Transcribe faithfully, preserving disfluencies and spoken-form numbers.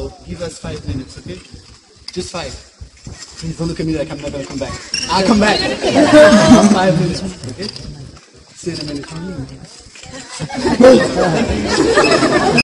So give us five minutes, okay? Just five. Please don't look at me like I'm not gonna come back. I'll come back. Five minutes, okay? See you in a minute.